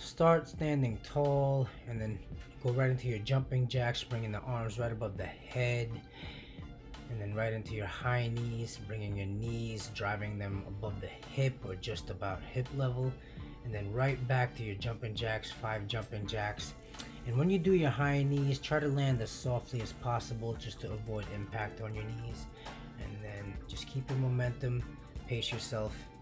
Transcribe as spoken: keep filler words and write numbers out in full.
start standing tall and then go right into your jumping jacks, bringing the arms right above the head, and then right into your high knees, bringing your knees, driving them above the hip or just about hip level, and then right back to your jumping jacks, five jumping jacks. And when you do your high knees, try to land as softly as possible just to avoid impact on your knees, and then just keep your momentum, pace yourself,